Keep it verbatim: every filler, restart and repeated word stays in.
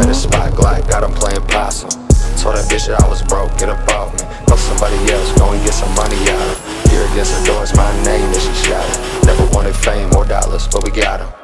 at a spot, Glock got him playing possum. Told that bitch that I was broke, get up off me. Fuck somebody else, go and get some money out of. Here against the door, it's my name that she shot it. Never wanted fame or dollars, but we got 'em.